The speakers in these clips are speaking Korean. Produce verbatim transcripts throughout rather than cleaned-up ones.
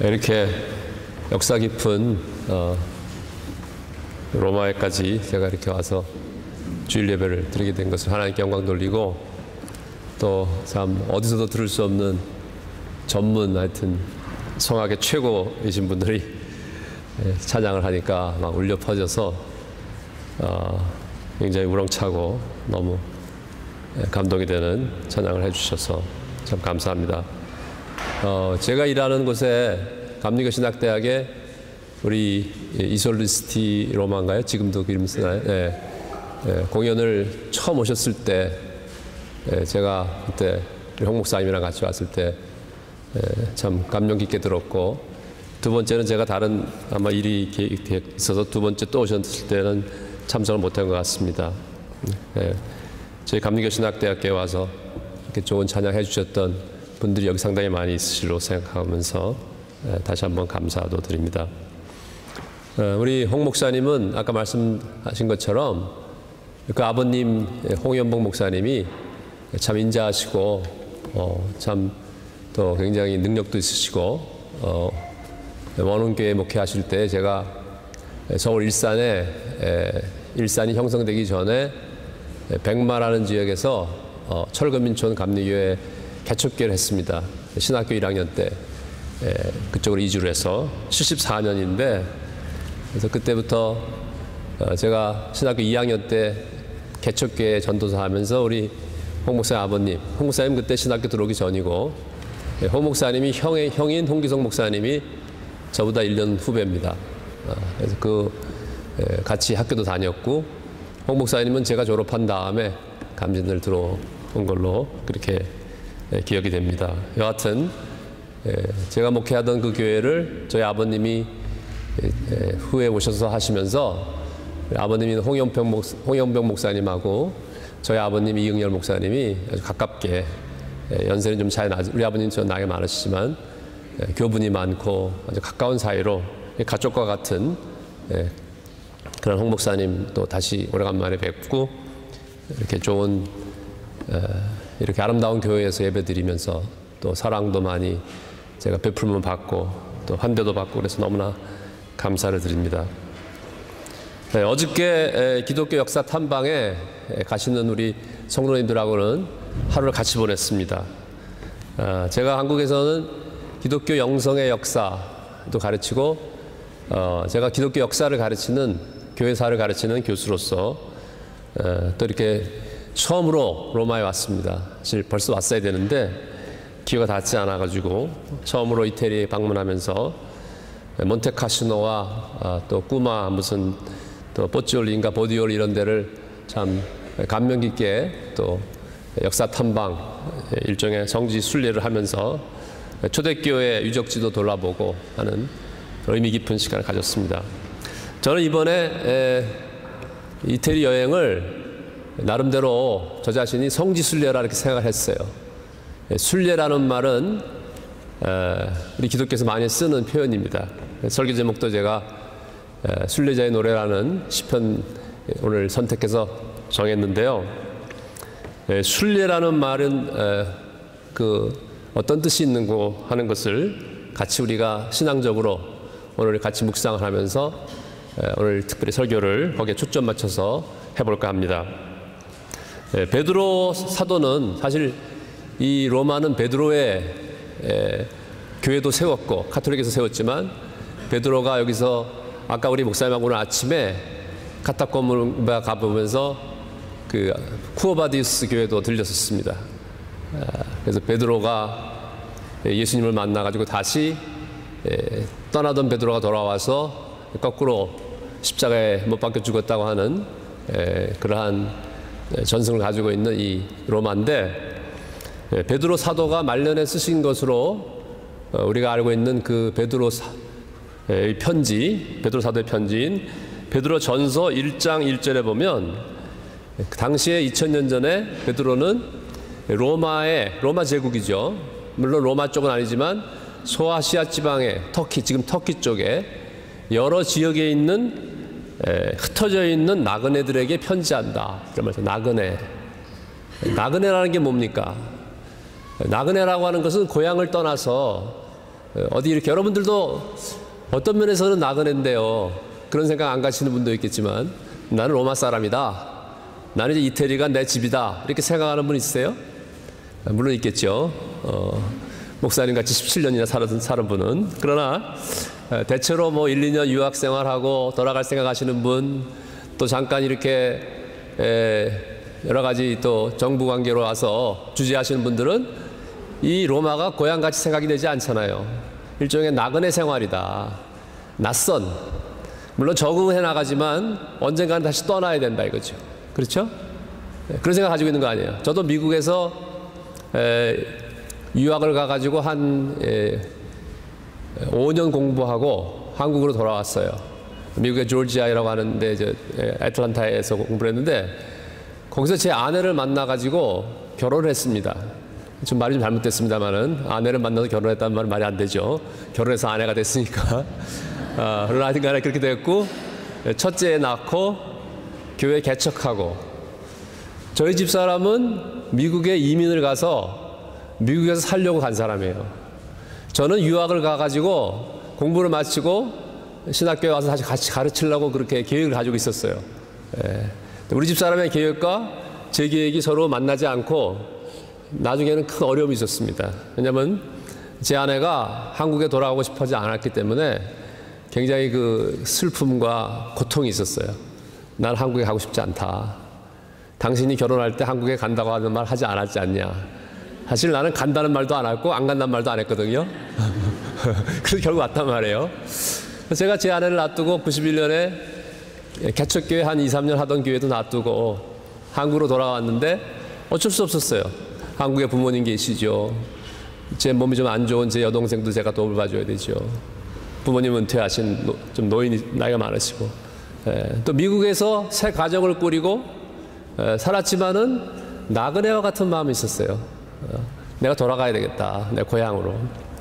이렇게 역사 깊은 어, 로마에까지 제가 이렇게 와서 주일 예배를 드리게 된 것을 하나님께 영광 돌리고, 또 참 어디서도 들을 수 없는 전문, 하여튼 성악의 최고이신 분들이 찬양을 하니까 막 울려 퍼져서 어, 굉장히 우렁차고 너무 감동이 되는 찬양을 해주셔서 참 감사합니다. 어, 제가 일하는 곳에 감리교 신학대학에 우리 이솔리스티 로마인가요? 지금도 그 이름 쓰나요? 네. 네, 공연을 처음 오셨을 때, 네, 제가 그때 홍 목사님이랑 같이 왔을 때 참 감명 깊게 들었고, 두 번째는 제가 다른 아마 일이 있어서 두 번째 또 오셨을 때는 참석을 못한 것 같습니다. 네, 저희 감리교 신학대학교에 와서 이렇게 좋은 찬양 해주셨던 분들이 여기 상당히 많이 있으시리로 생각하면서 다시 한번 감사도 드립니다. 우리 홍 목사님은 아까 말씀하신 것처럼 그 아버님 홍연복 목사님이 참 인자하시고 어, 참 또 굉장히 능력도 있으시고, 어, 원흥교회 목회하실 때 제가 서울 일산에 에, 일산이 형성되기 전에 백마라는 지역에서 어, 철거민촌 감리교회 개척교회를 했습니다. 신학교 일 학년 때 에, 그쪽으로 이주를 해서 칠십사 년인데, 그래서 그때부터 어, 제가 신학교 이 학년 때 개척교회 전도사 하면서 우리 홍 목사님 아버님, 홍 목사님 그때 신학교 들어오기 전이고, 홍 목사님이 형의, 형인 홍기성 목사님이 저보다 일 년 후배입니다. 어, 그래서 그 에, 같이 학교도 다녔고, 홍 목사님은 제가 졸업한 다음에 감진을 들어온 걸로 그렇게 에, 기억이 됩니다. 여하튼 에, 제가 목회하던 그 교회를 저희 아버님이 에, 에, 후에 오셔서 하시면서, 아버님인 홍영병, 목, 홍영병 목사님하고 저희 아버님 이응열 목사님이 아주 가깝게, 에, 연세는 좀 차이 나지, 우리 아버님 저 나이가 많으시지만 에, 교분이 많고 아주 가까운 사이로 가족과 같은 에, 그런 홍 목사님 또 다시 오래간만에 뵙고, 이렇게 좋은 에, 이렇게 아름다운 교회에서 예배드리면서 또 사랑도 많이 제가 베풀면 받고 또 환대도 받고 그래서 너무나 감사를 드립니다. 네, 어저께 에, 기독교 역사 탐방에 에, 가시는 우리 성도님들하고는 하루를 같이 보냈습니다. 아, 제가 한국에서는 기독교 영성의 역사도 가르치고, 어, 제가 기독교 역사를 가르치는, 교회사를 가르치는 교수로서 에, 또 이렇게 처음으로 로마에 왔습니다. 사실 벌써 왔어야 되는데 기회가 닿지 않아가지고 처음으로 이태리 방문하면서 몬테카시노와 아, 또 꾸마 무슨 또 포치올리인가 보디올 이런 데를 참 감명 깊게 또 역사 탐방 일종의 성지 순례를 하면서 초대교회 유적지도 돌아보고 하는 의미 깊은 시간을 가졌습니다. 저는 이번에 에, 이태리 여행을 나름대로 저 자신이 성지 순례라 이렇게 생각을 했어요. 순례라는 말은 에, 우리 기독교에서 많이 쓰는 표현입니다. 설교 제목도 제가 에, 순례자의 노래라는 시편 오늘 선택해서 정했는데요. 에, 순례라는 말은 에, 그 어떤 뜻이 있는고 하는 것을 같이 우리가 신앙적으로 오늘 같이 묵상을 하면서 에, 오늘 특별히 설교를 거기에 초점 맞춰서 해볼까 합니다. 에, 베드로 사도는 사실 이 로마는 베드로의 에, 교회도 세웠고 카톨릭에서 세웠지만, 베드로가 여기서 아까 우리 목사님하고 오늘 아침에 카타콤을 가보면서 그 쿠오바디우스 교회도 들렸었습니다. 그래서 베드로가 예수님을 만나가지고 다시 떠나던 베드로가 돌아와서 거꾸로 십자가에 못 박혀 죽었다고 하는 그러한 전승을 가지고 있는 이 로마인데, 베드로 사도가 말년에 쓰신 것으로 우리가 알고 있는 그 베드로 편지, 베드로 사도의 편지인 베드로 전서 일 장 일 절에 보면, 당시에 이천 년 전에 베드로는 로마의, 로마 제국이죠. 물론 로마 쪽은 아니지만 소아시아 지방의 터키, 지금 터키 쪽에 여러 지역에 있는 에, 흩어져 있는 나그네들에게 편지한다. 그러면서 나그네. 나그네라는 게 뭡니까? 나그네라고 하는 것은 고향을 떠나서 어디 이렇게 여러분들도 어떤 면에서는 나그네인데요. 그런 생각 안 가시는 분도 있겠지만 나는 로마 사람이다. 나는 이제 이태리가 내 집이다. 이렇게 생각하는 분 있으세요? 물론 있겠죠. 어, 목사님 같이 십칠 년이나 살은, 살은 분은. 그러나 대체로 뭐 일, 이 년 유학 생활하고 돌아갈 생각하시는 분, 또 잠깐 이렇게 에, 여러 가지 또 정부 관계로 와서 주재하시는 분들은 이 로마가 고향같이 생각이 되지 않잖아요. 일종의 나그네 생활이다. 낯선. 물론 적응해 나가지만 언젠가는 다시 떠나야 된다 이거죠. 그렇죠? 네, 그런 생각 가지고 있는 거 아니에요. 저도 미국에서 에, 유학을 가가지고 한 에, 오 년 공부하고 한국으로 돌아왔어요. 미국의 조지아라고 하는데 이제 애틀란타에서 공부를 했는데 거기서 제 아내를 만나가지고 결혼을 했습니다. 좀 말이 좀 잘못됐습니다만은 아내를 만나서 결혼했다는 말은 말이 안 되죠. 결혼해서 아내가 됐으니까. 아, 그러나 하여튼 간에 그렇게 됐고 첫째 애 낳고 교회 개척하고 저희 집사람은 미국에 이민을 가서 미국에서 살려고 간 사람이에요. 저는 유학을 가가지고 공부를 마치고 신학교에 와서 다시 같이 가르치려고 그렇게 계획을 가지고 있었어요. 예. 우리 집사람의 계획과 제 계획이 서로 만나지 않고 나중에는 큰 어려움이 있었습니다. 왜냐하면 제 아내가 한국에 돌아가고 싶어하지 않았기 때문에 굉장히 그 슬픔과 고통이 있었어요. 난 한국에 가고 싶지 않다. 당신이 결혼할 때 한국에 간다고 하는 말 하지 않았지 않냐. 사실 나는 간다는 말도 안 했고 안 간다는 말도 안 했거든요. 그래서 결국 왔단 말이에요. 제가 제 아내를 놔두고 구십일 년에 개척교회 한 이, 삼 년 하던 교회도 놔두고 한국으로 돌아왔는데 어쩔 수 없었어요. 한국에 부모님 계시죠. 제 몸이 좀 안 좋은 제 여동생도 제가 도움을 봐줘야 되죠. 부모님 은퇴하신 노, 좀 노인이 나이가 많으시고 예, 또 미국에서 새 가정을 꾸리고 예, 살았지만은 나그네와 같은 마음이 있었어요. 어, 내가 돌아가야 되겠다. 내 고향으로.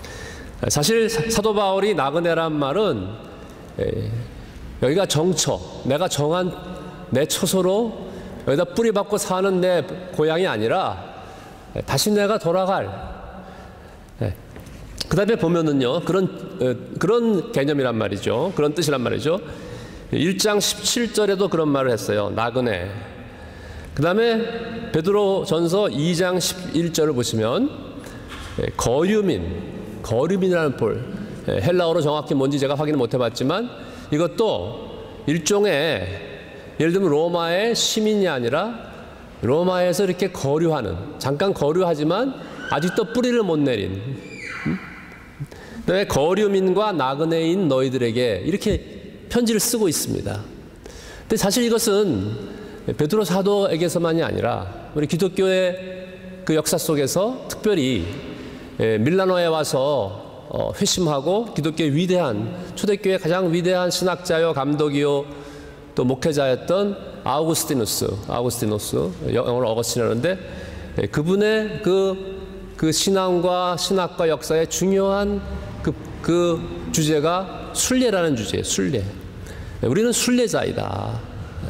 사실 사도 바울이 나그네란 말은 예, 여기가 정처, 내가 정한 내 처소로 여기다 뿌리박고 사는 내 고향이 아니라 예, 다시 내가 돌아갈 예, 그 다음에 보면은요 그런 예, 그런 개념이란 말이죠. 그런 뜻이란 말이죠. 일 장 십칠 절에도 그런 말을 했어요. 나그네. 그 다음에 베드로 전서 이 장 십일 절을 보시면 예, 거류민, 거류민이라는 볼 예, 헬라어로 정확히 뭔지 제가 확인을 못 해봤지만 이것도 일종의 예를 들면 로마의 시민이 아니라 로마에서 이렇게 거류하는 잠깐 거류하지만 아직도 뿌리를 못 내린 음? 그다음에 거류민과 나그네인 너희들에게 이렇게 편지를 쓰고 있습니다. 근데 사실 이것은 베드로 사도에게서만이 아니라 우리 기독교의 그 역사 속에서 특별히 밀라노에 와서 회심하고 기독교의 위대한 초대교회의 가장 위대한 신학자요 감독이요 또 목회자였던 아우구스티누스, 아우구스티누스 영어로 어거스틴이라는데 그분의 그, 그 신앙과 신학과 역사의 중요한 그, 그 주제가 순례라는 주제예요. 순례. 우리는 순례자이다.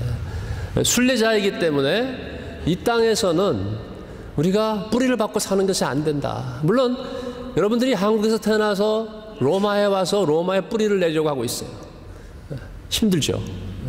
순례자이기 때문에 이 땅에서는 우리가 뿌리를 받고 사는 것이 안 된다. 물론 여러분들이 한국에서 태어나서 로마에 와서 로마에 뿌리를 내려고 하고 있어요. 힘들죠.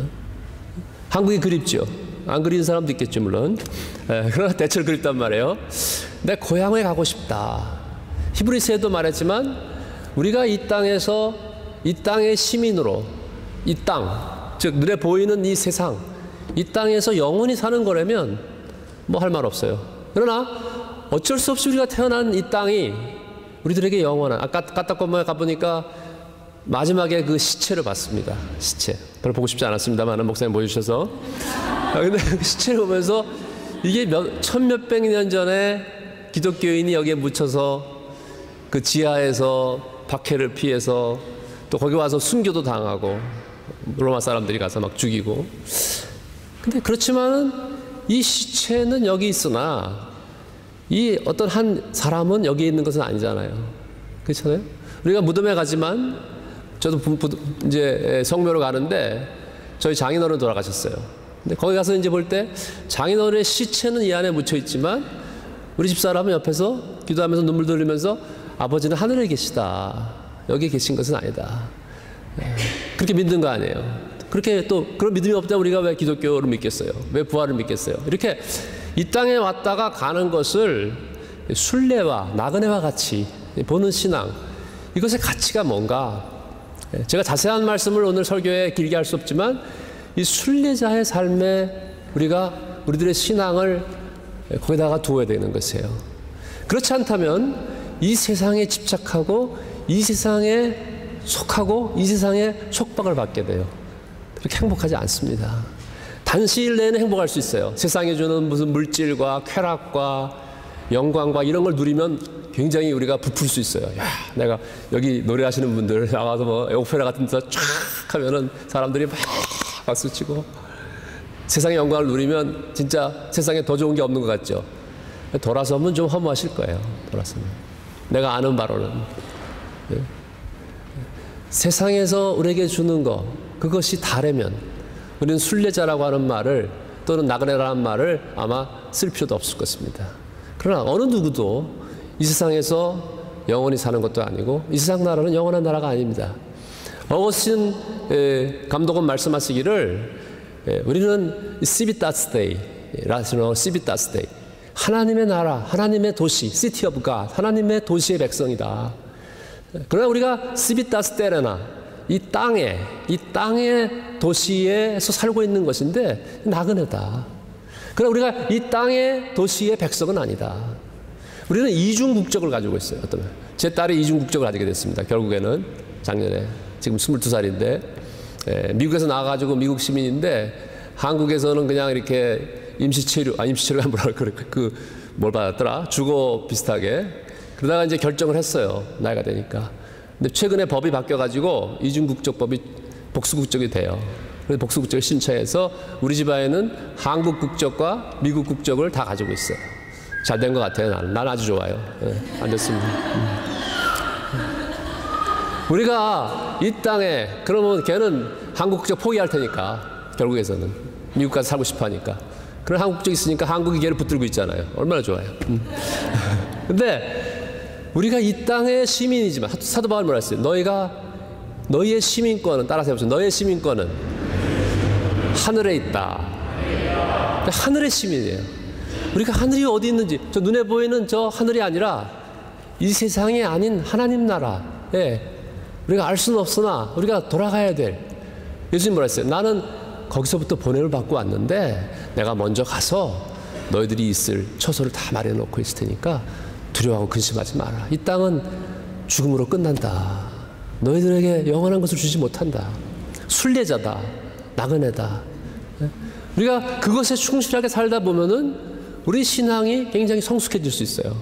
한국이 그립죠. 안 그리는 사람도 있겠죠 물론. 그러나 대체로 그립단 말이에요. 내 고향에 가고 싶다. 히브리서에도 말했지만 우리가 이 땅에서 이 땅의 시민으로 이 땅, 즉 눈에 보이는 이 세상 이 땅에서 영원히 사는 거라면 뭐 할 말 없어요. 그러나 어쩔 수 없이 우리가 태어난 이 땅이 우리들에게 영원한 아까 까딱꼬마에 가보니까 마지막에 그 시체를 봤습니다. 시체 별로 보고 싶지 않았습니다만 목사님 보여주셔서 아, 근데 그 시체를 보면서 이게 몇, 천 몇백 년 전에 기독교인이 여기에 묻혀서 그 지하에서 박해를 피해서 또 거기 와서 순교도 당하고 로마 사람들이 가서 막 죽이고 근데 그렇지만은 이 시체는 여기 있으나 이 어떤 한 사람은 여기 있는 것은 아니잖아요. 그렇잖아요. 우리가 무덤에 가지만 저도 부, 부, 이제 성묘로 가는데 저희 장인어른 돌아가셨어요. 근데 거기 가서 이제 볼 때 장인어른의 시체는 이 안에 묻혀 있지만 우리 집사람은 옆에서 기도하면서 눈물 흘리면서 아버지는 하늘에 계시다. 여기 계신 것은 아니다. 그렇게 믿는 거 아니에요. 그렇게 또 그런 믿음이 없다면 우리가 왜 기독교를 믿겠어요? 왜 부활을 믿겠어요? 이렇게 이 땅에 왔다가 가는 것을 순례와 나그네와 같이 보는 신앙, 이것의 가치가 뭔가? 제가 자세한 말씀을 오늘 설교에 길게 할 수 없지만 이 순례자의 삶에 우리가 우리들의 신앙을 거기다가 두어야 되는 것이에요. 그렇지 않다면 이 세상에 집착하고 이 세상에 속하고 이 세상에 속박을 받게 돼요. 그렇게 행복하지 않습니다. 단시일 내에는 행복할 수 있어요. 세상에 주는 무슨 물질과 쾌락과 영광과 이런 걸 누리면 굉장히 우리가 부풀 수 있어요. 야, 내가 여기 노래하시는 분들 나가서 뭐 오페라 같은 데서 쫙 하면은 사람들이 막 박수 치고 세상의 영광을 누리면 진짜 세상에 더 좋은 게 없는 것 같죠. 돌아서면 좀 허무하실 거예요. 돌아서면. 내가 아는 바로는 네. 세상에서 우리에게 주는 거 그것이 다르면 우리는 순례자라고 하는 말을 또는 나그네라는 말을 아마 쓸 필요도 없을 것입니다. 그러나 어느 누구도 이 세상에서 영원히 사는 것도 아니고 이 세상 나라는 영원한 나라가 아닙니다. 어거스틴 감독은 말씀하시기를 우리는 시비타스 데이, 라스노 시비타스 데이, 하나님의 나라, 하나님의 도시, 시티 오브 갓, 하나님의 도시의 백성이다. 그러나 우리가 시비타스 데레나, 이 땅에, 이 땅의 도시에서 살고 있는 것인데 나그네다. 그러나 우리가 이 땅의 도시의 백성은 아니다. 우리는 이중 국적을 가지고 있어요. 어떤 제 딸이 이중 국적을 가지게 됐습니다. 결국에는 작년에 지금 스물두 살인데 예, 미국에서 나와가지고 미국 시민인데 한국에서는 그냥 이렇게 임시체류, 아 임시체류가 뭐라 그래 그 뭘 받았더라 주거 비슷하게 그러다가 이제 결정을 했어요. 나이가 되니까. 근데 최근에 법이 바뀌어가지고 이중 국적법이 복수 국적이 돼요. 그래서 복수 국적을 신청해서 우리 집안에는 한국 국적과 미국 국적을 다 가지고 있어요. 잘 된 것 같아요. 나는. 난 아주 좋아요. 네, 안 됐습니다. 음. 우리가 이 땅에 그러면 걔는 한국 국적 포기할 테니까 결국에서는 미국 가서 살고 싶어 하니까 그런 한국 국적 있으니까 한국이 걔를 붙들고 있잖아요. 얼마나 좋아요. 음. 근데 우리가 이 땅의 시민이지만 사도 바울이 뭐라 했어요? 너희가 너희의 시민권은 따라서 해보세요. 너희의 시민권은 하늘에 있다. 하늘의 시민이에요. 우리가 하늘이 어디 있는지 저 눈에 보이는 저 하늘이 아니라 이 세상이 아닌 하나님 나라에 우리가 알 수는 없으나 우리가 돌아가야 될 예수님 뭐라 했어요? 나는 거기서부터 보냄을 받고 왔는데 내가 먼저 가서 너희들이 있을 처소를 다 마련해 놓고 있을 테니까 두려워하고 근심하지 마라. 이 땅은 죽음으로 끝난다. 너희들에게 영원한 것을 주지 못한다. 순례자다. 나그네다. 우리가 그것에 충실하게 살다 보면은 우리 신앙이 굉장히 성숙해질 수 있어요.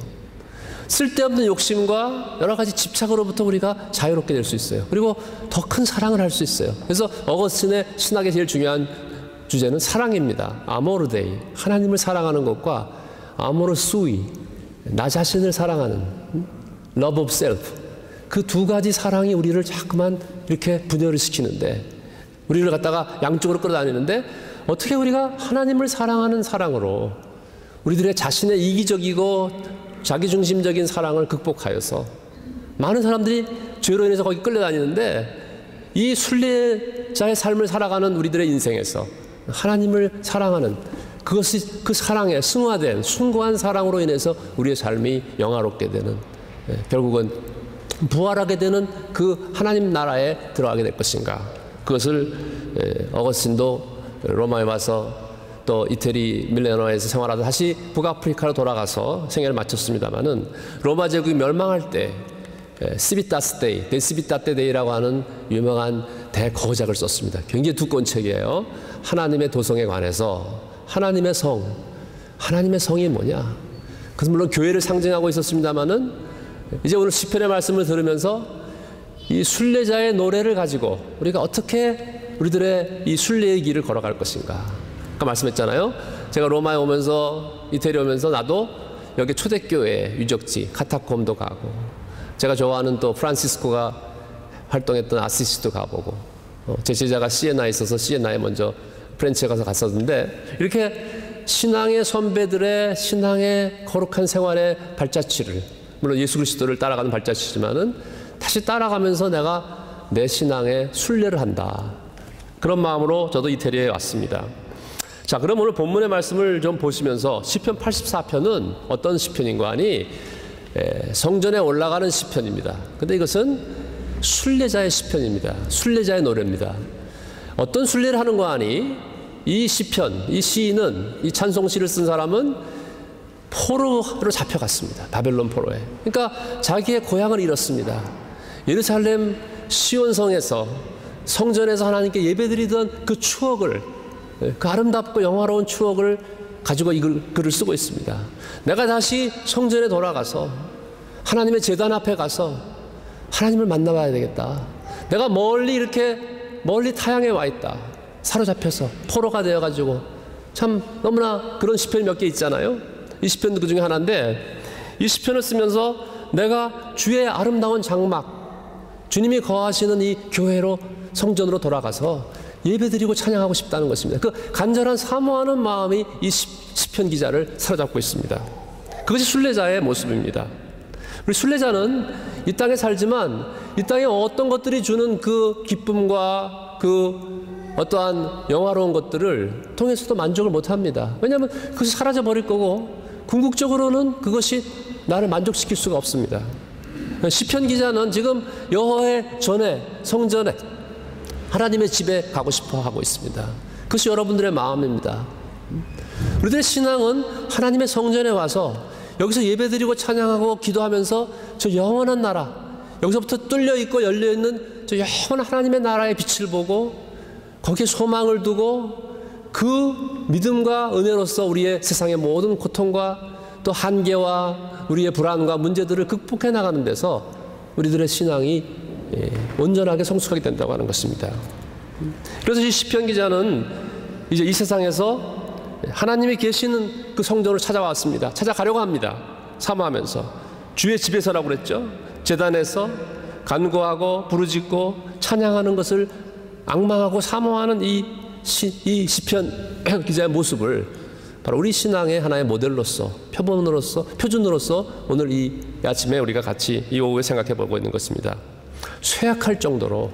쓸데없는 욕심과 여러 가지 집착으로부터 우리가 자유롭게 될 수 있어요. 그리고 더 큰 사랑을 할 수 있어요. 그래서 어거스틴의 신학의 제일 중요한 주제는 사랑입니다. 아모르 데이, 하나님을 사랑하는 것과 아모르 수이, 나 자신을 사랑하는 love of self, 그 두 가지 사랑이 우리를 자꾸만 이렇게 분열을 시키는데 우리를 갖다가 양쪽으로 끌어다니는데 어떻게 우리가 하나님을 사랑하는 사랑으로 우리들의 자신의 이기적이고 자기중심적인 사랑을 극복하여서 많은 사람들이 죄로 인해서 거기 끌려다니는데 이 순례자의 삶을 살아가는 우리들의 인생에서 하나님을 사랑하는 그것이 그 사랑에 승화된 숭고한 사랑으로 인해서 우리의 삶이 영화롭게 되는 예, 결국은 부활하게 되는 그 하나님 나라에 들어가게 될 것인가. 그것을 예, 어거스틴도 로마에 와서 또 이태리 밀레노에서 생활하다 다시 북아프리카로 돌아가서 생애를 마쳤습니다마는 로마 제국이 멸망할 때 시비타스 데이, 데시비타테 데이라고 하는 유명한 대거작을 썼습니다. 굉장히 두꺼운 책이에요. 하나님의 도성에 관해서 하나님의 성, 하나님의 성이 뭐냐? 그래서 물론 교회를 상징하고 있었습니다마는 이제 오늘 시편의 말씀을 들으면서 이 순례자의 노래를 가지고 우리가 어떻게 우리들의 이 순례의 길을 걸어갈 것인가? 아까 말씀했잖아요. 제가 로마에 오면서 이태리 오면서 나도 여기 초대교회 유적지 카타콤도 가고 제가 좋아하는 또 프란시스코가 활동했던 아시시도 가보고 어, 제 제자가 시에나에 있어서 시에나에 먼저 프렌치에 가서 갔었는데 이렇게 신앙의 선배들의 신앙의 거룩한 생활의 발자취를 물론 예수 그리스도를 따라가는 발자취지만은 다시 따라가면서 내가 내 신앙에 순례를 한다. 그런 마음으로 저도 이태리에 왔습니다. 자, 그럼 오늘 본문의 말씀을 좀 보시면서 시편 팔십사 편은 어떤 시편인가 하니 에, 성전에 올라가는 시편입니다. 근데 이것은 순례자의 시편입니다. 순례자의 노래입니다. 어떤 순례를 하는 거 하니 이 시편, 이 시인은, 이 찬송시를 쓴 사람은 포로로 잡혀갔습니다. 바벨론 포로에. 그러니까 자기의 고향을 잃었습니다. 예루살렘 시온성에서 성전에서 하나님께 예배드리던 그 추억을, 그 아름답고 영화로운 추억을 가지고 이 글, 글을 쓰고 있습니다. 내가 다시 성전에 돌아가서 하나님의 제단 앞에 가서 하나님을 만나봐야 되겠다. 내가 멀리 이렇게 멀리 타향에 와 있다. 사로잡혀서 포로가 되어가지고 참 너무나 그런 시편이 몇 개 있잖아요. 이 시편도 그 중에 하나인데 이 시편을 쓰면서 내가 주의 아름다운 장막, 주님이 거하시는 이 교회로 성전으로 돌아가서 예배드리고 찬양하고 싶다는 것입니다. 그 간절한 사모하는 마음이 이 시편 기자를 사로잡고 있습니다. 그것이 순례자의 모습입니다. 우리 순례자는 이 땅에 살지만 이 땅에 어떤 것들이 주는 그 기쁨과 그 어떠한 영화로운 것들을 통해서도 만족을 못합니다. 왜냐하면 그것이 사라져 버릴 거고 궁극적으로는 그것이 나를 만족시킬 수가 없습니다. 시편 기자는 지금 여호와의 전에 성전에 하나님의 집에 가고 싶어 하고 있습니다. 그것이 여러분들의 마음입니다. 우리들의 신앙은 하나님의 성전에 와서 여기서 예배드리고 찬양하고 기도하면서 저 영원한 나라, 여기서부터 뚫려 있고 열려 있는 저 영원한 하나님의 나라의 빛을 보고 거기에 소망을 두고 그 믿음과 은혜로서 우리의 세상의 모든 고통과 또 한계와 우리의 불안과 문제들을 극복해 나가는 데서 우리들의 신앙이 온전하게 성숙하게 된다고 하는 것입니다. 그래서 이 시편 기자는 이제 이 세상에서 하나님이 계시는 그 성전을 찾아왔습니다. 찾아가려고 합니다. 사모하면서 주의 집에서라고 그랬죠. 제단에서 간구하고 부르짖고 찬양하는 것을 앙망하고 사모하는 이, 시, 이 시편 기자의 모습을 바로 우리 신앙의 하나의 모델로서, 표본으로서, 표준으로서 오늘 이 아침에 우리가 같이 이 오후에 생각해 보고 있는 것입니다. 쇠약할 정도로,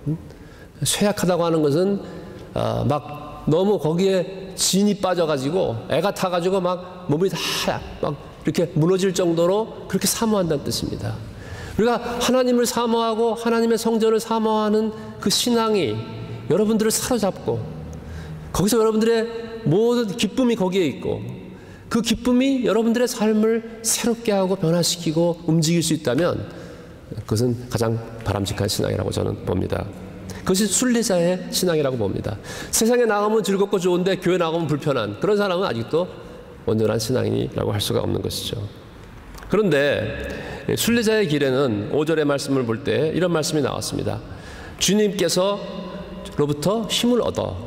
쇠약하다고 하는 것은 어, 막 너무 거기에 진이 빠져가지고 애가 타가지고 막 몸이 다 막 이렇게 무너질 정도로 그렇게 사모한다는 뜻입니다. 우리가 하나님을 사모하고 하나님의 성전을 사모하는 그 신앙이 여러분들을 사로잡고 거기서 여러분들의 모든 기쁨이 거기에 있고 그 기쁨이 여러분들의 삶을 새롭게 하고 변화시키고 움직일 수 있다면 그것은 가장 바람직한 신앙이라고 저는 봅니다. 그것이 순례자의 신앙이라고 봅니다. 세상에 나가면 즐겁고 좋은데 교회 나가면 불편한 그런 사람은 아직도 온전한 신앙이라고 할 수가 없는 것이죠. 그런데 순례자의 길에는 오 절의 말씀을 볼 때 이런 말씀이 나왔습니다. 주님께서로부터 힘을 얻어.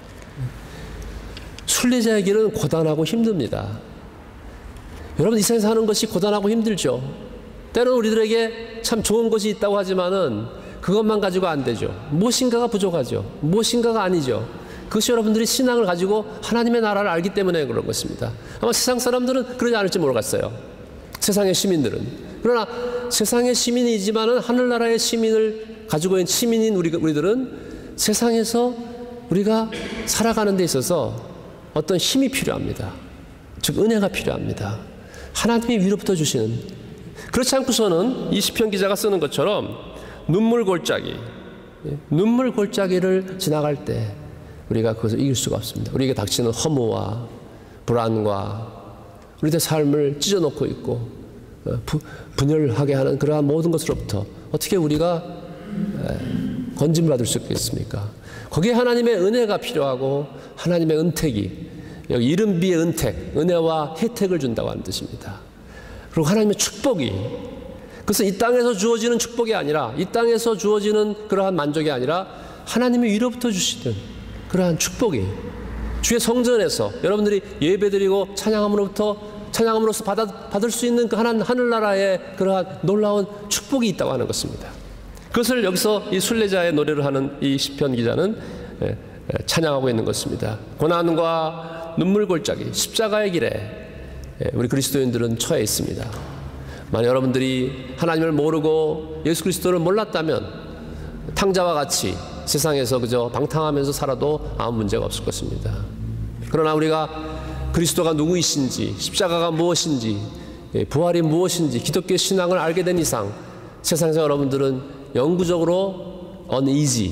순례자의 길은 고단하고 힘듭니다. 여러분, 이 세상에 사는 것이 고단하고 힘들죠. 때로는 우리들에게 참 좋은 것이 있다고 하지만은 그것만 가지고 안 되죠. 무엇인가가 부족하죠. 무엇인가가 아니죠. 그것이 여러분들이 신앙을 가지고 하나님의 나라를 알기 때문에 그런 것입니다. 아마 세상 사람들은 그러지 않을지 모르겠어요. 세상의 시민들은. 그러나 세상의 시민이지만은 하늘나라의 시민을 가지고 있는 시민인 우리, 우리들은 세상에서 우리가 살아가는 데 있어서 어떤 힘이 필요합니다. 즉 은혜가 필요합니다. 하나님이 위로부터 주시는. 그렇지 않고서는 이 시편 기자가 쓰는 것처럼 눈물 골짜기, 눈물 골짜기를 지나갈 때 우리가 그것을 이길 수가 없습니다. 우리에게 닥치는 허무와 불안과 우리의 삶을 찢어놓고 있고 부, 분열하게 하는 그러한 모든 것으로부터 어떻게 우리가 건짐을 받을 수 있겠습니까? 거기에 하나님의 은혜가 필요하고 하나님의 은택이, 여기 이른비의 은택, 은혜와 혜택을 준다고 하는 뜻입니다. 그리고 하나님의 축복이, 그것은 이 땅에서 주어지는 축복이 아니라, 이 땅에서 주어지는 그러한 만족이 아니라 하나님이 위로부터 주시는 그러한 축복이 주의 성전에서 여러분들이 예배드리고 찬양함으로부터 찬양함으로써 받아, 받을 수 있는 그 하나님 하늘나라의 그러한 놀라운 축복이 있다고 하는 것입니다. 그것을 여기서 이 순례자의 노래를 하는 이 시편 기자는 찬양하고 있는 것입니다. 고난과 눈물 골짜기, 십자가의 길에 우리 그리스도인들은 처해 있습니다. 만약 여러분들이 하나님을 모르고 예수 그리스도를 몰랐다면 탕자와 같이 세상에서 그저 방탕하면서 살아도 아무 문제가 없을 것입니다. 그러나 우리가 그리스도가 누구이신지, 십자가가 무엇인지, 부활이 무엇인지, 기독교 신앙을 알게 된 이상 세상에서 여러분들은 영구적으로 uneasy,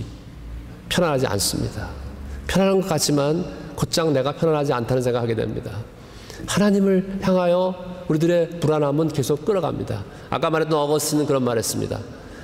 편안하지 않습니다. 편안한 것 같지만 곧장 내가 편안하지 않다는 생각하게 됩니다. 하나님을 향하여 우리들의 불안함은 계속 끌어갑니다. 아까 말했던 어거스틴은 그런 말 했습니다.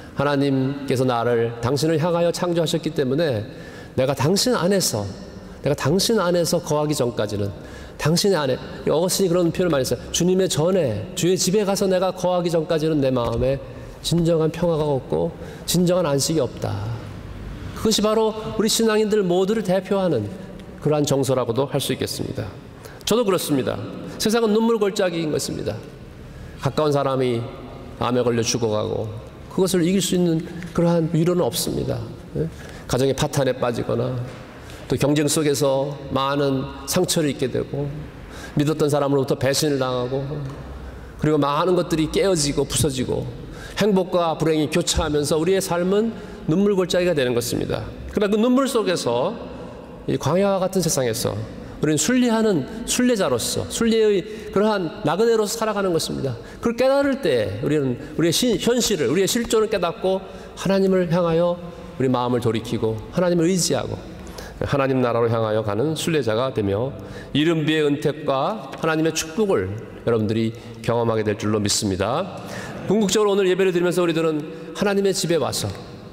하나님께서 나를 당신을 향하여 창조하셨기 때문에 내가 당신 안에서 내가 당신 안에서 거하기 전까지는 당신의 안에, 어거스틴이 그런 표현을 많이 했어요. 주님의 전에, 주의 집에 가서 내가 거하기 전까지는 내 마음에 진정한 평화가 없고 진정한 안식이 없다. 그것이 바로 우리 신앙인들 모두를 대표하는 그러한 정서라고도 할 수 있겠습니다. 저도 그렇습니다. 세상은 눈물 골짜기인 것입니다. 가까운 사람이 암에 걸려 죽어가고 그것을 이길 수 있는 그러한 위로는 없습니다. 가정의 파탄에 빠지거나 또 경쟁 속에서 많은 상처를 입게 되고 믿었던 사람으로부터 배신을 당하고 그리고 많은 것들이 깨어지고 부서지고 행복과 불행이 교차하면서 우리의 삶은 눈물 골짜기가 되는 것입니다. 그러나 그 눈물 속에서 이 광야와 같은 세상에서 우리는 순례하는 순례자로서 순례의 그러한 나그네로서 살아가는 것입니다. 그걸 깨달을 때 우리는 우리의 시, 현실을 우리의 실존을 깨닫고 하나님을 향하여 우리 마음을 돌이키고 하나님을 의지하고 하나님 나라로 향하여 가는 순례자가 되며 이른 비의 은택과 하나님의 축복을 여러분들이 경험하게 될 줄로 믿습니다. 궁극적으로 오늘 예배를 드리면서 우리들은 하나님의 집에 와서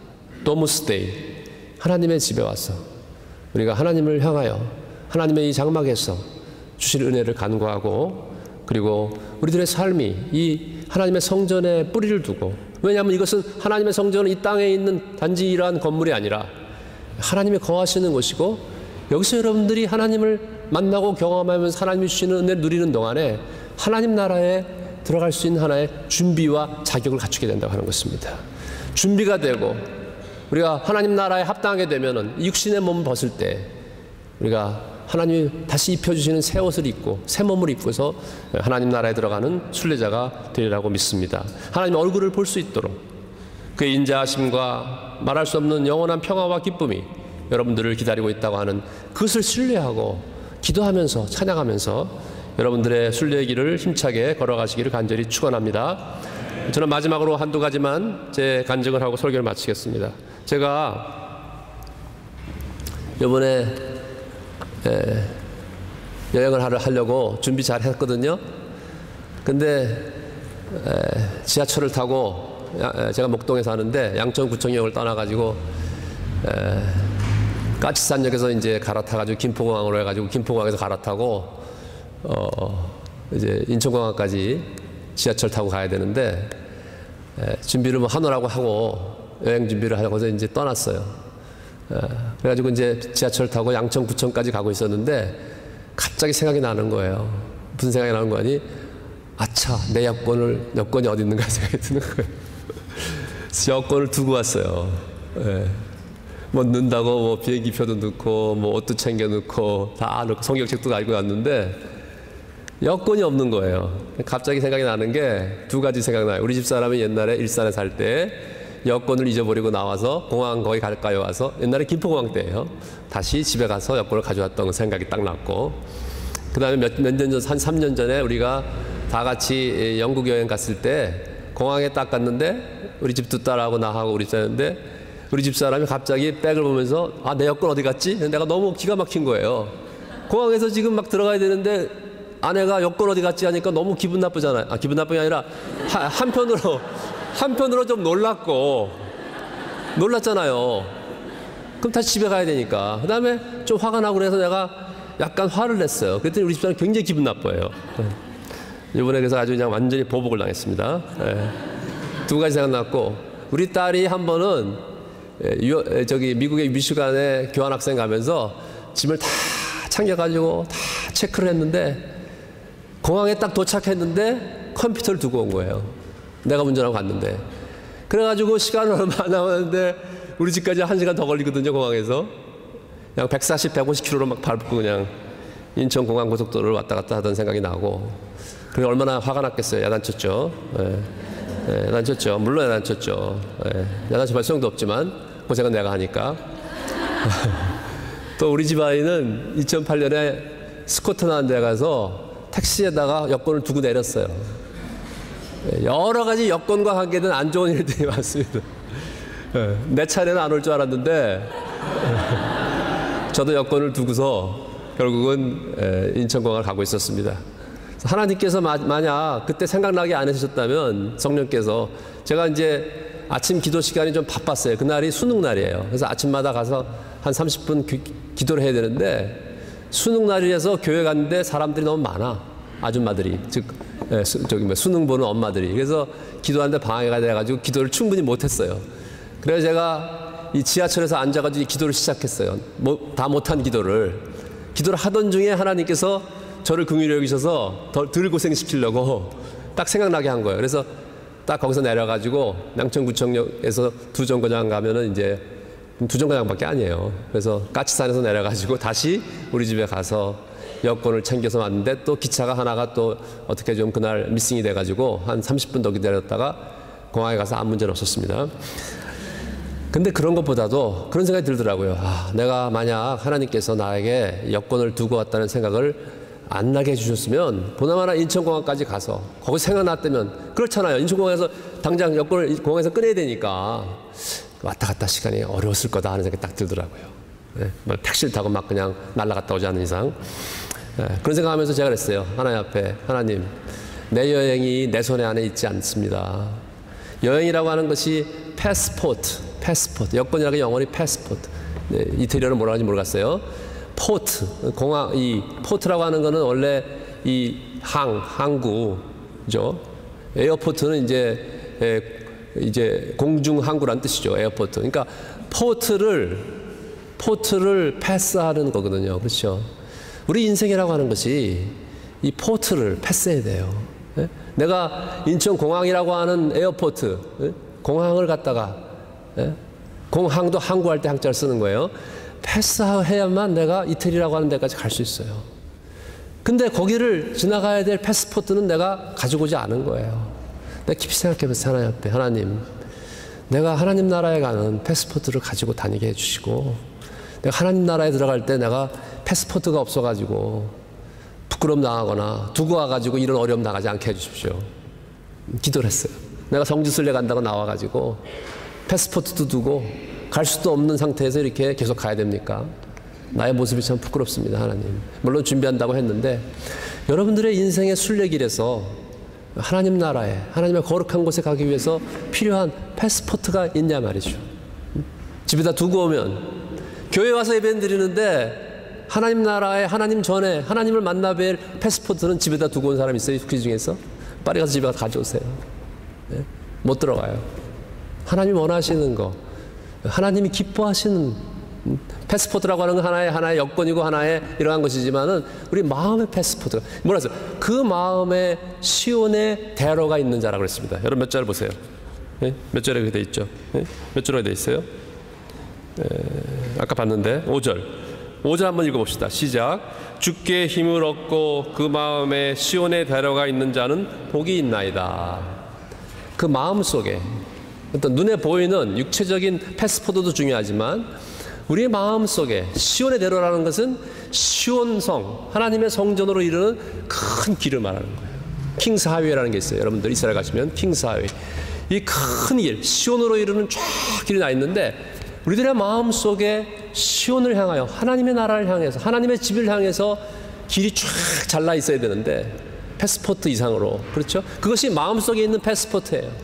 도무스데이 하나님의 집에 와서 우리가 하나님을 향하여 하나님의 이 장막에서 주실 은혜를 간구하고 그리고 우리들의 삶이 이 하나님의 성전에 뿌리를 두고 왜냐하면 이것은 하나님의 성전은 이 땅에 있는 단지 이러한 건물이 아니라 하나님이 거하시는 곳이고 여기서 여러분들이 하나님을 만나고 경험하면서 하나님이 주시는 은혜를 누리는 동안에 하나님 나라에 들어갈 수 있는 하나의 준비와 자격을 갖추게 된다고 하는 것입니다. 준비가 되고 우리가 하나님 나라에 합당하게 되면은 육신의 몸을 벗을 때 우리가 하나님이 다시 입혀주시는 새 옷을 입고 새 몸을 입고서 하나님 나라에 들어가는 순례자가 되리라고 믿습니다. 하나님 얼굴을 볼 수 있도록 그의 인자하심과 말할 수 없는 영원한 평화와 기쁨이 여러분들을 기다리고 있다고 하는 그것을 신뢰하고 기도하면서 찬양하면서 여러분들의 순례의 길을 힘차게 걸어가시기를 간절히 축원합니다. 저는 마지막으로 한두 가지만 제 간증을 하고 설교를 마치겠습니다. 제가 이번에 에, 여행을 하려고 준비 잘 했거든요. 근데 에, 지하철을 타고 제가 목동에 사는데 양천구청역을 떠나가지고 에, 까치산역에서 이제 갈아타가지고 김포공항으로 해가지고 김포공항에서 갈아타고 어, 이제 인천공항까지 지하철 타고 가야 되는데 에, 준비를 뭐 하느라고 하고 여행 준비를 하고서 이제 떠났어요. 에, 그래가지고 이제 지하철 타고 양천구청까지 가고 있었는데 갑자기 생각이 나는 거예요. 무슨 생각이 나는 거니? 아차, 내 여권을 여권이 어디 있는가 생각이 드는 거예요. 여권을 두고 왔어요. 예. 뭐 넣는다고 뭐 비행기표도 넣고 뭐 옷도 챙겨 넣고 다 넣고 성경책도 가지고 왔는데 여권이 없는 거예요. 갑자기 생각이 나는 게 두 가지 생각나요. 우리 집 사람이 옛날에 일산에 살 때 여권을 잊어버리고 나와서 공항 거기 가까이 와서 옛날에 김포공항 때예요. 다시 집에 가서 여권을 가져왔던 생각이 딱 났고 그 다음에 몇, 몇 년 전, 한 삼 년 전에 우리가 다 같이 영국 여행 갔을 때 공항에 딱 갔는데 우리 집도 딸하고 나하고 우리 있었는데 우리 집 사람이 갑자기 백을 보면서 아, 내 여권 어디 갔지? 내가 너무 기가 막힌 거예요. 공항에서 지금 막 들어가야 되는데 아내가 여권 어디 갔지 하니까 너무 기분 나쁘잖아요. 아, 기분 나쁜 게 아니라 하, 한편으로 한편으로 좀 놀랐고 놀랐잖아요. 그럼 다시 집에 가야 되니까. 그 다음에 좀 화가 나고 그래서 내가 약간 화를 냈어요. 그랬더니 우리 집 사람이 굉장히 기분 나빠요. 이번에 그래서 아주 그냥 완전히 보복을 당했습니다. 예. 두 가지 생각났고 우리 딸이 한 번은 예, 저기 미국의 미시간에 교환학생 가면서 짐을 다 챙겨가지고 다 체크를 했는데 공항에 딱 도착했는데 컴퓨터를 두고 온 거예요. 내가 운전하고 갔는데 그래가지고 시간은 얼마 안 남았는데 우리 집까지 한 시간 더 걸리거든요. 공항에서 그냥 백사십, 백오십 킬로미터로 막 밟고 그냥 인천공항 고속도로를 왔다 갔다 하던 생각이 나고 그게 얼마나 화가 났겠어요. 야단쳤죠. 예. 예, 야단쳤죠. 물론 야단쳤죠. 예. 야단쳐볼 소용도 없지만 고생은 내가 하니까. 또 우리 집아이는 이천팔 년에 스코틀랜드 데 가서 택시에다가 여권을 두고 내렸어요. 예, 여러 가지 여권과 관계된 안 좋은 일들이 많습니다. 예, 내 차례는 안 올 줄 알았는데 저도 여권을 두고서 결국은 예, 인천공항을 가고 있었습니다. 하나님께서 마, 만약 그때 생각나게 안 해주셨다면 성령께서 제가 이제 아침 기도 시간이 좀 바빴어요. 그날이 수능 날이에요. 그래서 아침마다 가서 한 삼십 분 기, 기도를 해야 되는데 수능 날이라서 교회 갔는데 사람들이 너무 많아. 아줌마들이 즉 예, 수, 저기 뭐 수능 보는 엄마들이. 그래서 기도하는데 방해가 돼가지고 기도를 충분히 못했어요. 그래서 제가 이 지하철에서 앉아가지고 기도를 시작했어요. 뭐, 다 못한 기도를 기도를 하던 중에 하나님께서 저를 긍휼히 여기셔서 더 덜 고생시키려고 딱 생각나게 한 거예요. 그래서 딱 거기서 내려가지고 양천구청역에서 두 정거장 가면은 이제 두 정거장밖에 아니에요. 그래서 까치산에서 내려가지고 다시 우리 집에 가서 여권을 챙겨서 왔는데 또 기차가 하나가 또 어떻게 좀 그날 미싱이 돼가지고 한 삼십 분 더 기다렸다가 공항에 가서 아무 문제는 없었습니다. 근데 그런 것보다도 그런 생각이 들더라고요. 아, 내가 만약 하나님께서 나에게 여권을 두고 왔다는 생각을 안 나게 해주셨으면 보나마나 인천공항까지 가서 거기 생각났다면 그렇잖아요. 인천공항에서 당장 여권을 공항에서 꺼내야 되니까 왔다 갔다 시간이 어려웠을 거다 하는 생각이 딱 들더라고요. 네, 뭐 택시를 타고 막 그냥 날아갔다 오지 않는 이상. 네, 그런 생각하면서 제가 그랬어요. 하나님 앞에 하나님 내 여행이 내 손에 안에 있지 않습니다. 여행이라고 하는 것이 패스포트, 패스포트 여권이라고 영어로 패스포트. 네, 이태리어는 뭐라 하는지 모르겠어요. 포트, 공항, 이 포트라고 하는 거는 원래 이 항, 항구죠. 에어포트는 이제 에, 이제 공중 항구란 뜻이죠. 에어포트. 그러니까 포트를 포트를 패스하는 거거든요. 그렇죠. 우리 인생이라고 하는 것이 이 포트를 패스해야 돼요. 예? 내가 인천 공항이라고 하는 에어포트, 예? 공항을 갖다가 예? 공항도 항구할 때 항자를 쓰는 거예요. 패스해야만 내가 이태리라고 하는 데까지 갈 수 있어요. 근데 거기를 지나가야 될 패스포트는 내가 가지고 오지 않은 거예요. 내가 깊이 생각해보세요. 하나님 앞에 하나님 내가 하나님 나라에 가는 패스포트를 가지고 다니게 해주시고 내가 하나님 나라에 들어갈 때 내가 패스포트가 없어가지고 부끄러움 당하거나 두고 와가지고 이런 어려움 당하지 않게 해주십시오. 기도를 했어요. 내가 성지순례 간다고 나와가지고 패스포트도 두고 갈 수도 없는 상태에서 이렇게 계속 가야 됩니까? 나의 모습이 참 부끄럽습니다. 하나님. 물론 준비한다고 했는데 여러분들의 인생의 순례길에서 하나님 나라에 하나님의 거룩한 곳에 가기 위해서 필요한 패스포트가 있냐 말이죠. 집에다 두고 오면 교회 와서 예배 드리는데 하나님 나라에 하나님 전에 하나님을 만나 뵐 패스포트는 집에다 두고 온 사람 있어요? 그 중에서? 빨리 가서 집에 가서 가져오세요. 네? 못 들어가요. 하나님 원하시는 거 하나님이 기뻐하시는 패스포트라고 하는 건 하나의 하나의 여건이고 하나의 이러한 것이지만은 우리 마음의 패스포트가 뭐라서 그 마음에 시온의 대로가 있는 자라고 그랬습니다. 여러분 몇 절 보세요. 네? 몇 절에 그렇게 돼 있죠? 네? 몇 절에 돼 있어요? 에, 아까 봤는데 오 절. 오 절 한번 읽어봅시다. 시작. 주께 힘을 얻고 그 마음에 시온의 대로가 있는 자는 복이 있나이다. 그 마음 속에 어떤 눈에 보이는 육체적인 패스포트도 중요하지만 우리의 마음 속에 시온의 대로라는 것은 시온성 하나님의 성전으로 이르는 큰 길을 말하는 거예요. 킹스 하이웨이라는 게 있어요. 여러분들 이스라엘 가시면 킹스 하이웨이 이 큰 길 시온으로 이르는 쫙 길이 나 있는데 우리들의 마음 속에 시온을 향하여 하나님의 나라를 향해서 하나님의 집을 향해서 길이 쫙 잘라 있어야 되는데 패스포트 이상으로 그렇죠? 그것이 마음 속에 있는 패스포트예요.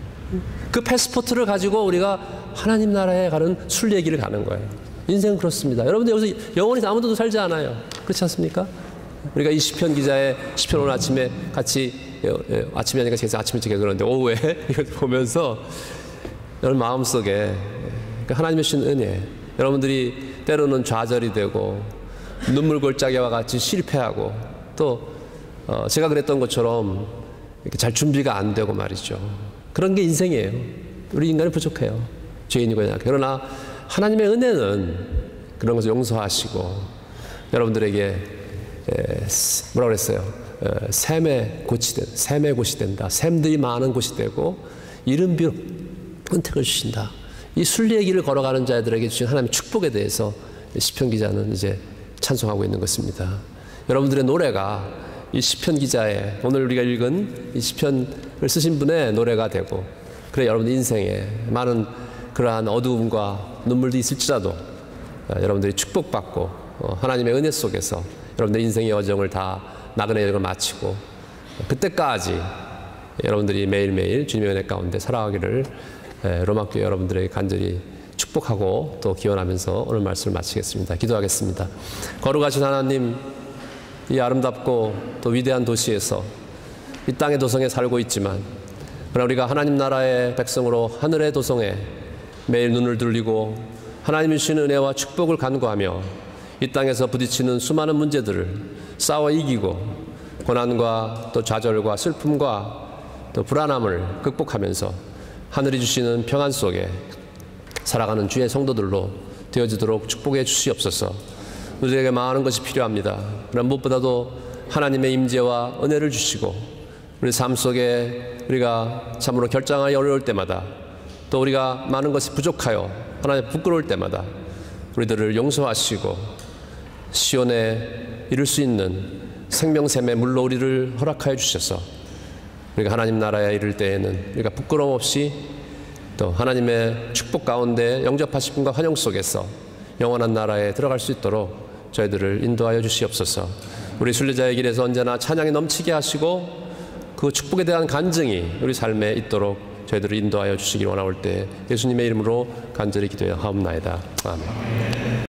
그 패스포트를 가지고 우리가 하나님 나라에 가는 순례길을 가는 거예요. 인생은 그렇습니다. 여러분들 여기서 영원히 아무도 살지 않아요. 그렇지 않습니까? 우리가 이 시편 기자의 시편 오늘 아침에 같이 아침에 아니까 제가 아침에 제가 그러는데 오후에 이걸 보면서 여러분 마음속에 하나님의 주신 은혜 여러분들이 때로는 좌절이 되고 눈물 골짜기와 같이 실패하고 또 어 제가 그랬던 것처럼 이렇게 잘 준비가 안 되고 말이죠. 그런 게 인생이에요. 우리 인간이 부족해요. 죄인이고 약해요. 그러나 하나님의 은혜는 그런 것을 용서하시고 여러분들에게 뭐라 그랬어요? 샘의 곳이 된, 샘의 곳이 된다. 샘들이 많은 곳이 되고 이른비로 은택을 주신다. 이 순리의 길을 걸어가는 자들에게 주신 하나님의 축복에 대해서 시편 기자는 이제 찬송하고 있는 것입니다. 여러분들의 노래가 이 시편 기자의 오늘 우리가 읽은 이 시편을 쓰신 분의 노래가 되고, 그래 여러분들 인생에 많은 그러한 어두움과 눈물도 있을지라도 여러분들이 축복받고 하나님의 은혜 속에서 여러분들 인생의 여정을 다 나그네 여정을 마치고 그때까지 여러분들이 매일매일 주님의 은혜 가운데 살아가기를 로마교회 여러분들에게 간절히 축복하고 또 기원하면서 오늘 말씀을 마치겠습니다. 기도하겠습니다. 거룩하신 하나님, 이 아름답고 또 위대한 도시에서 이 땅의 도성에 살고 있지만, 그러나 우리가 하나님 나라의 백성으로 하늘의 도성에 매일 눈을 들리고 하나님이 주시는 은혜와 축복을 간구하며 이 땅에서 부딪히는 수많은 문제들을 싸워 이기고 고난과 또 좌절과 슬픔과 또 불안함을 극복하면서 하늘이 주시는 평안 속에 살아가는 주의 성도들로 되어지도록 축복해 주시옵소서. 우리에게 많은 것이 필요합니다. 그러나 무엇보다도 하나님의 임재와 은혜를 주시고 우리 삶 속에 우리가 참으로 결정하기 어려울 때마다 또 우리가 많은 것이 부족하여 하나님 부끄러울 때마다 우리들을 용서하시고 시온에 이룰 수 있는 생명샘의 물로 우리를 허락하여 주셔서 우리가 하나님 나라에 이를 때에는 우리가 부끄러움 없이 또 하나님의 축복 가운데 영접하신 분과 환영 속에서 영원한 나라에 들어갈 수 있도록 저희들을 인도하여 주시옵소서. 우리 순례자의 길에서 언제나 찬양이 넘치게 하시고 그 축복에 대한 간증이 우리 삶에 있도록 저희들을 인도하여 주시길 원하올 때 예수님의 이름으로 간절히 기도하옵나이다. 아멘.